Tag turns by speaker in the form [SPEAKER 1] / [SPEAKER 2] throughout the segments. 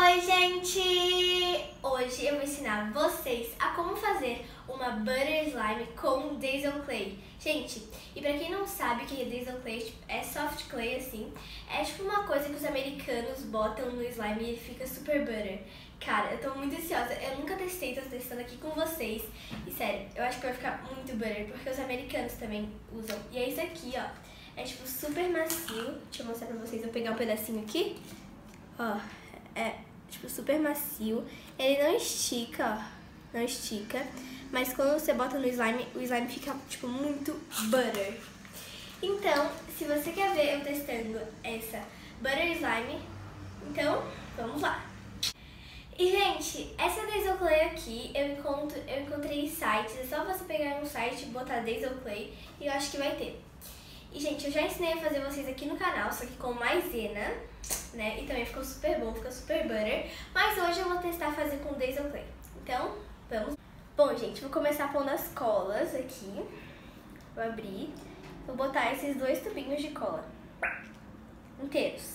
[SPEAKER 1] Oi, gente! Hoje eu vou ensinar vocês a como fazer uma Butter Slime com Diesel Clay. Gente, e pra quem não sabe o que é Diesel Clay, é soft clay assim. É tipo uma coisa que os americanos botam no slime e ele fica super butter. Cara, eu tô muito ansiosa, eu nunca testei, tô testando aqui com vocês. E sério, eu acho que vai ficar muito butter, porque os americanos também usam. E é isso aqui, ó. É tipo super macio. Deixa eu mostrar pra vocês, eu vou pegar um pedacinho aqui. Ó, é tipo super macio. Ele não estica, ó, não estica. Mas quando você bota no slime, o slime fica tipo muito butter. Então, se você quer ver eu testando essa Butter Slime, então vamos lá. E gente, essa Diesel Clay aqui eu encontrei em sites. É só você pegar um site e botar Diesel Clay e eu acho que vai ter. E gente, eu já ensinei a fazer vocês aqui no canal, só que com maisena, né? E também ficou super bom, ficou super butter. Mas hoje eu vou testar fazer com Diesel Clay. Então, vamos. Bom, gente, vou começar pondo as colas aqui. Vou abrir. Vou botar esses 2 tubinhos de cola inteiros.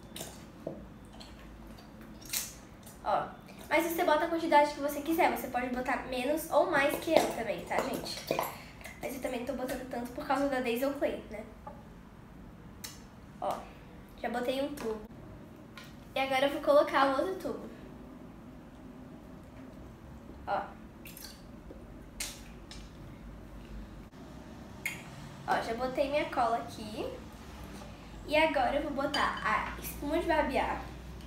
[SPEAKER 1] Ó, mas você bota a quantidade que você quiser. Você pode botar menos ou mais que eu também, tá, gente? Mas eu também não tô botando tanto por causa da Diesel Clay, né? Ó, já botei um tubo. E agora eu vou colocar o outro tubo. Ó. Ó, já botei minha cola aqui. E agora eu vou botar a espuma de barbear.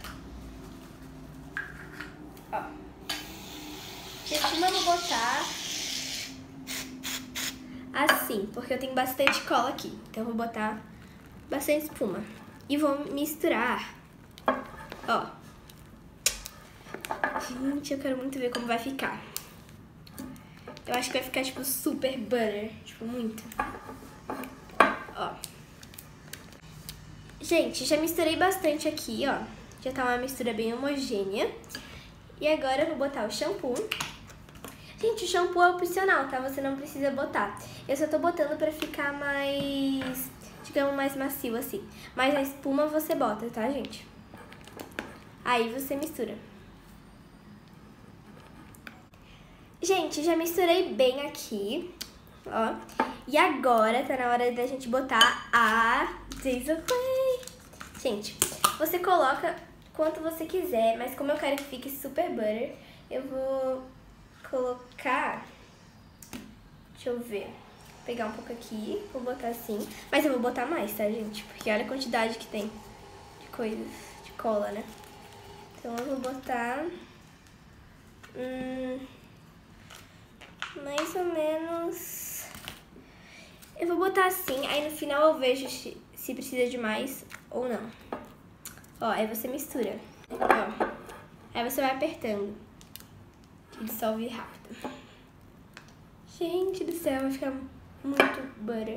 [SPEAKER 1] Ó. De espuma eu vou botar assim, porque eu tenho bastante cola aqui. Então eu vou botar bastante espuma. E vou misturar. Ó. Gente, eu quero muito ver como vai ficar. Eu acho que vai ficar, tipo, super butter. Tipo, muito. Ó. Gente, já misturei bastante aqui, ó. Já tá uma mistura bem homogênea. E agora eu vou botar o shampoo. Gente, o shampoo é opcional, tá? Você não precisa botar. Eu só tô botando pra ficar mais, digamos, mais macio, assim. Mas a espuma você bota, tá, gente? Aí você mistura. Gente, já misturei bem aqui, ó. E agora tá na hora da gente botar a Diesel Clay. Gente, você coloca quanto você quiser, mas como eu quero que fique super butter, eu vou colocar, deixa eu ver, vou pegar um pouco aqui, vou botar assim, mas eu vou botar mais, tá, gente? Porque olha a quantidade que tem de coisas, de cola, né? Então eu vou botar mais ou menos, eu vou botar assim, aí no final eu vejo se precisa de mais ou não. Ó, aí você mistura, ó, aí você vai apertando, que dissolve rápido. Gente do céu, vai ficar muito butter.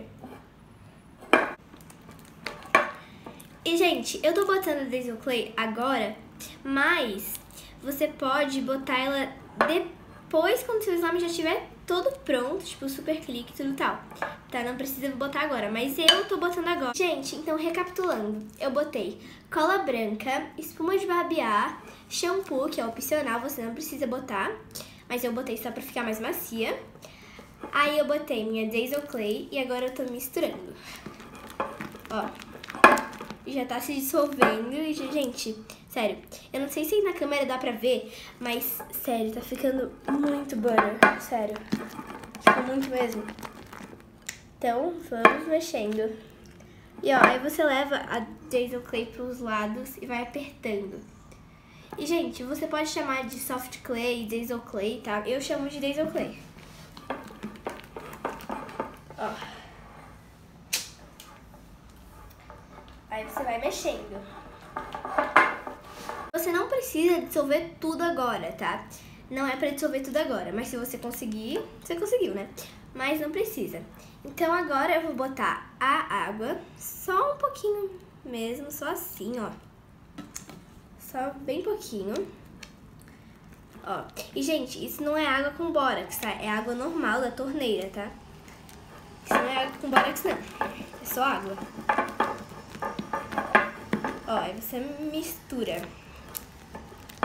[SPEAKER 1] E gente, eu tô botando a Diesel Clay agora, mas você pode botar ela depois, quando seu slime já estiver todo pronto, tipo super clique e tudo tal. Tá, não precisa botar agora, mas eu tô botando agora. Gente, então recapitulando, eu botei cola branca, espuma de barbear, shampoo, que é opcional, você não precisa botar, mas eu botei só pra ficar mais macia. Aí eu botei minha Diesel Clay e agora eu tô misturando. Ó, já tá se dissolvendo e, gente, sério, eu não sei se na câmera dá pra ver, mas, sério, tá ficando muito butter, sério. Tipo, muito mesmo. Então, vamos mexendo. E, ó, aí você leva a Diesel Clay pros lados e vai apertando. E, gente, você pode chamar de soft clay, Diesel Clay, tá? Eu chamo de Diesel Clay. Ó. Aí você vai mexendo. Você não precisa dissolver tudo agora, tá? Não é pra dissolver tudo agora, mas se você conseguir, você conseguiu, né? Mas não precisa. Então agora eu vou botar a água, só um pouquinho mesmo, só assim, ó. Só bem pouquinho. Ó. E, gente, isso não é água com bórax, tá? É água normal da torneira, tá? Isso não é água com bórax, não. É só água. Ó, aí você mistura.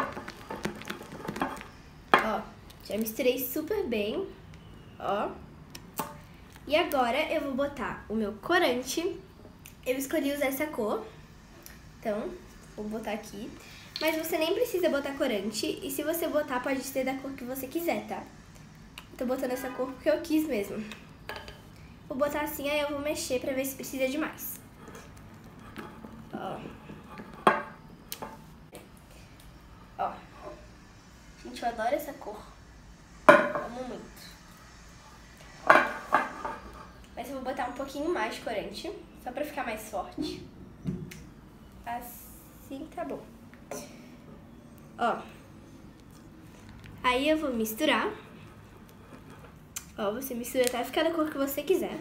[SPEAKER 1] Já misturei super bem, ó. E agora eu vou botar o meu corante. Eu escolhi usar essa cor, então vou botar aqui. Mas você nem precisa botar corante, e se você botar pode ser da cor que você quiser, tá? Tô botando essa cor porque eu quis mesmo. Vou botar assim, aí eu vou mexer pra ver se precisa de mais. Ó. Ó. Gente, eu adoro essa cor. Amo muito. Mas eu vou botar um pouquinho mais de corante, só pra ficar mais forte. Assim tá bom. Ó. Aí eu vou misturar. Ó, você mistura até ficar da cor que você quiser.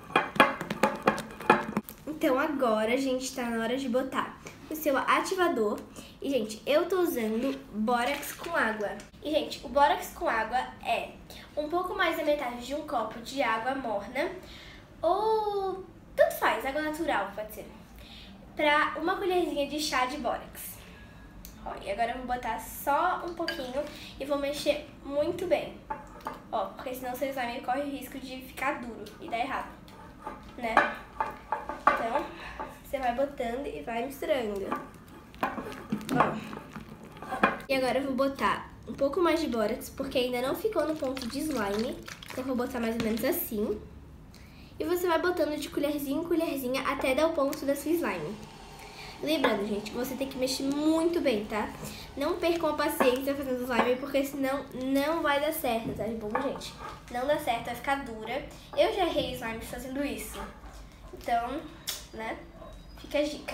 [SPEAKER 1] Então agora a gente tá na hora de botar o seu ativador. E, gente, eu tô usando bórax com água. E, gente, o bórax com água é um pouco mais da metade de um copo de água morna. Ou tanto faz, água natural pode ser. Pra uma colherzinha de chá de bórax. Ó, e agora eu vou botar só um pouquinho e vou mexer muito bem. Ó, porque senão seu slime corre o risco de ficar duro e dar errado, né? Então, você vai botando e vai misturando. Ó. E agora eu vou botar um pouco mais de bórax, porque ainda não ficou no ponto de slime. Então eu vou botar mais ou menos assim. E você vai botando de colherzinha em colherzinha até dar o ponto da sua slime. Lembrando, gente, que você tem que mexer muito bem, tá? Não percam a paciência fazendo slime, porque senão não vai dar certo, tá bom, gente? Não dá certo, vai ficar dura. Eu já errei slime fazendo isso. Então, né? Fica a dica.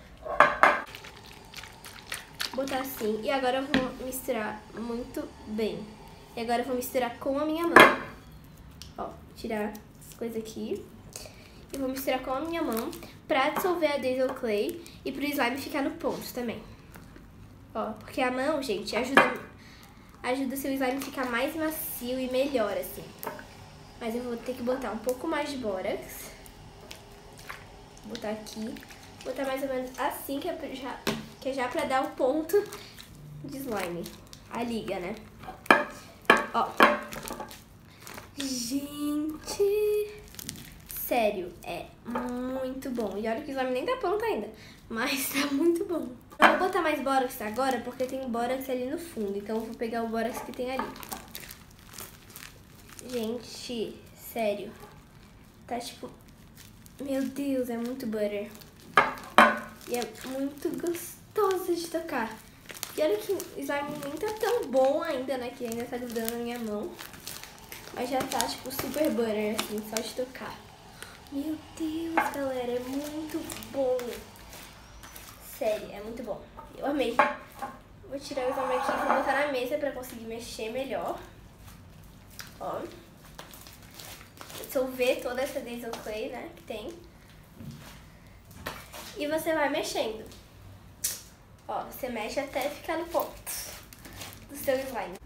[SPEAKER 1] Vou botar assim. E agora eu vou misturar muito bem. E agora eu vou misturar com a minha mão. Ó, tirar as coisas aqui. E vou misturar com a minha mão pra dissolver a Diesel Clay e pro slime ficar no ponto também. Ó, porque a mão, gente, ajuda seu slime a ficar mais macio e melhor, assim. Mas eu vou ter que botar um pouco mais de bórax. Vou botar aqui. Vou botar mais ou menos assim, que é já pra dar o ponto de slime. A liga, né? Ó. Gente... Sério, é muito bom. E olha que o slime nem tá pronto ainda, mas tá muito bom. Eu vou botar mais bórax agora, porque tem bórax ali no fundo. Então eu vou pegar o bórax que tem ali. Gente, sério. Tá tipo... Meu Deus, é muito butter. E é muito gostoso de tocar. E olha que o slime nem tá tão bom ainda, né? Que ainda tá grudando na minha mão. Mas já tá tipo super butter, assim, só de tocar. Meu Deus, galera, é muito bom. Sério, é muito bom. Eu amei. Vou tirar o slime aqui e vou botar na mesa pra conseguir mexer melhor. Ó. Dissolver toda essa Diesel Clay, né, que tem. E você vai mexendo. Ó, você mexe até ficar no ponto do seu slime.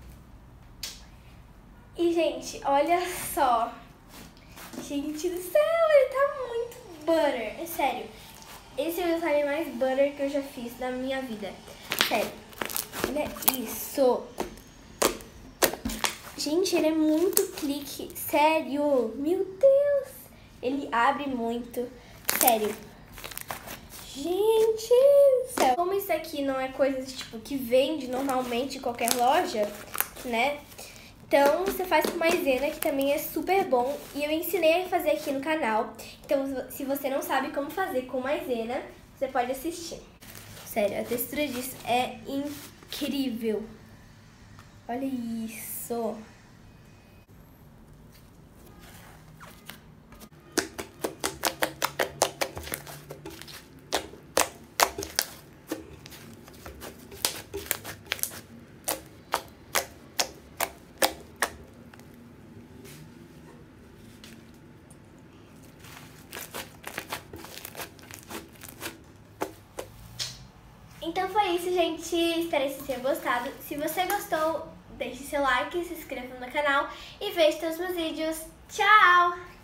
[SPEAKER 1] E, gente, olha só. Gente do céu, ele tá muito butter. É sério. Esse é o slime mais butter que eu já fiz na minha vida. Sério. Olha isso. Gente, ele é muito clique. Sério. Meu Deus. Ele abre muito. Sério. Gente do céu. Como isso aqui não é coisa tipo que vende normalmente em qualquer loja, né? Então, você faz com maisena, que também é super bom. E eu ensinei a fazer aqui no canal. Então, se você não sabe como fazer com maisena, você pode assistir. Sério, a textura disso é incrível. Olha isso. Então foi isso, gente. Espero que vocês tenham gostado. Se você gostou, deixe seu like, se inscreva no meu canal e veja todos os meus vídeos. Tchau!